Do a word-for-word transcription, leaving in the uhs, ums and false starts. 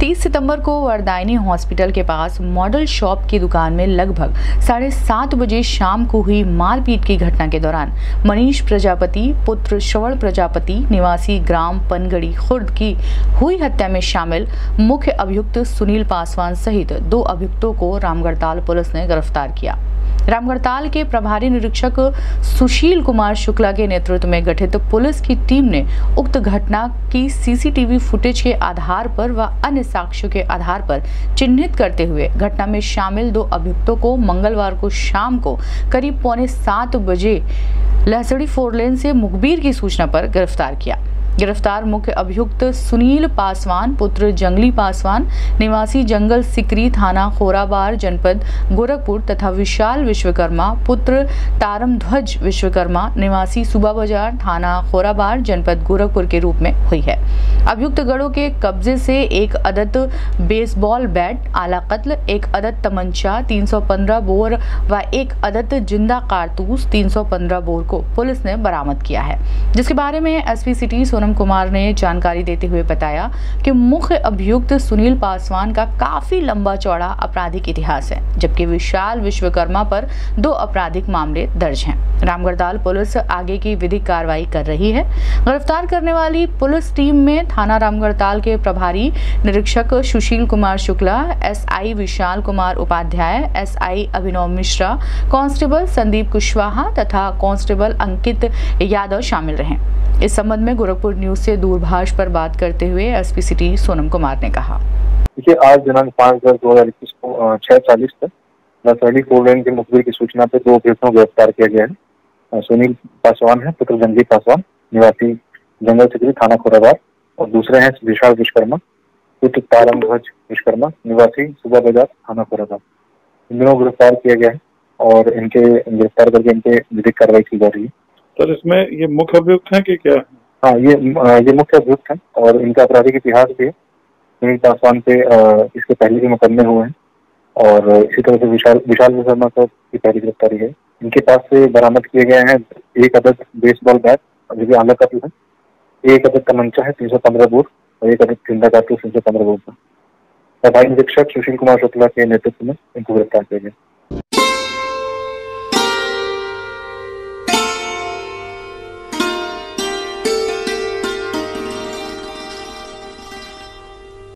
तीस सितंबर को वरदायनी हॉस्पिटल के पास मॉडल शॉप की दुकान में लगभग साढ़े सात बजे शाम को हुई मारपीट की घटना के दौरान मनीष प्रजापति पुत्र श्रवण प्रजापति निवासी ग्राम पनगड़ी खुर्द की हुई हत्या में शामिल मुख्य अभियुक्त सुनील पासवान सहित दो अभियुक्तों को रामगढ़ताल पुलिस ने गिरफ्तार किया। रामगढ़ताल के प्रभारी निरीक्षक सुशील कुमार शुक्ला के नेतृत्व में गठित पुलिस की टीम ने उक्त घटना की सीसीटीवी फुटेज के आधार पर व अन्य साक्ष्यों के आधार पर चिन्हित करते हुए घटना में शामिल दो अभियुक्तों को मंगलवार को शाम को करीब पौने सात बजे लहसड़ी फोर लेन से मुखबिर की सूचना पर गिरफ्तार किया। गिरफ्तार मुख्य अभियुक्त सुनील पासवान पुत्र जंगली पासवान निवासी जंगल सिकरी थाना खोराबार जनपद गोरखपुर तथा विशाल विश्वकर्मा पुत्र तारमध्वज विश्वकर्मा निवासी सुबा बाजार थाना खोराबार जनपद गोरखपुर के रूप में हुई है। अभियुक्त गढ़ों के कब्जे से एक अदद बेसबॉल बैट, आला कत्ल, एक अदद तमंचा, तीन सौ पंद्रह बोर व एक अदद जिंदा कारतूस तीन सौ पंद्रह बोर को पुलिस ने बरामद किया है, जिसके बारे में एसपी सिटी सोनम कुमार ने जानकारी देते हुए बताया कि मुख्य अभियुक्त सुनील पासवान का काफी लंबा चौड़ा आपराधिक इतिहास है, जबकि विशाल विश्वकर्मा पर दो आपराधिक मामले दर्ज हैं। रामगढ़ताल पुलिस आगे की विधिक कार्रवाई कर रही है। गिरफ्तार करने वाली पुलिस टीम में थाना रामगढ़ताल के प्रभारी निरीक्षक Sushil Kumar Shukla, SI Vishal Kumar Upadhyay, SI Abhinav Mishra, constable Sandeep Kushwaha तथा कांस्टेबल अंकित यादव शामिल रहे। इस संबंध में गोरखपुर न्यूज से दूरभाष पर बात करते हुए एसपी सिटी सोनम कुमार ने कहा। देखिए, आज दिनांक पाँच दस दो हजार इक्कीस को छह चालीस तक लहसड़ी फोर लेन के मुखबिर की सूचना पर दो अभियुक्तों को गिरफ्तार किया गया है। सुनील पासवान है पुत्र जंगली पासवान निवासी जंगल सिकरी थाना खोराबार, और दूसरे हैं विशाल विश्वकर्मा पुत्र तारमध्वज विश्वकर्मा निवासी सुबा बाजार थाना खोराबार। इन दोनों गिरफ्तार किया गया है और इनके गिरफ्तार करके इनके विधिक कार्रवाई की जा रही है। सर, इसमें ये मुख्य अभियुक्त हैं कि क्या? हाँ, ये ये मुख्य अभियुक्त हैं और इनका आपराधिक इतिहास भी है। सुनील पासवान पे इसके पहले भी मुकदमे हुए हैं और इसी तरह से विशाल विशाल विश्वकर्मा को की पहली गिरफ्तारी है। इनके पास से बरामद किए गए हैं एक अदद बेसबॉल बैट जो कि आला कत्ल है, एक अदद तमंचा है तीन सौ पंद्रह बोर और एक अदद जिंदा कारतूस तीन सौ पंद्रह बोर का। प्रभारी निरीक्षक सुशील कुमार शुक्ला के नेतृत्व में इनको गिरफ्तार किया गया।